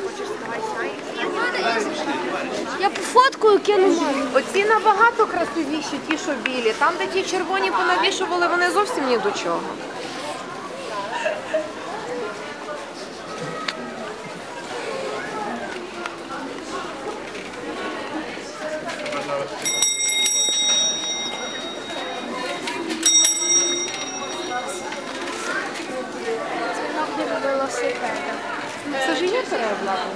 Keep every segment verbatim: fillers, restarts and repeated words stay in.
Я по фоткою кину. Оці набагато красивіші, ті, що білі. Там, де ті червоні понавішували, вони зовсім ні до чого. Це ж є переобладнання.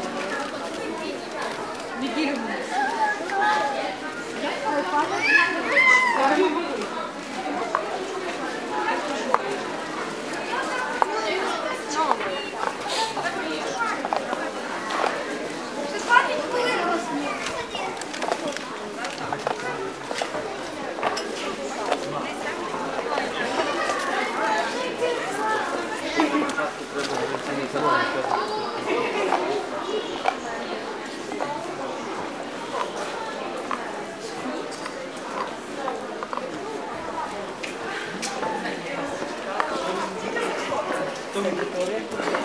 Thank you.